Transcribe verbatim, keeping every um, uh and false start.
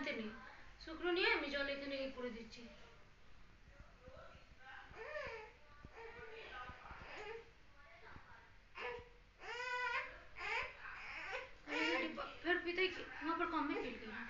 আনতে নেই। শুকনো নিয়ে আমি জল এখানে এই করে দিচ্ছি। फिर पीते ही वहाँ पर कम में पी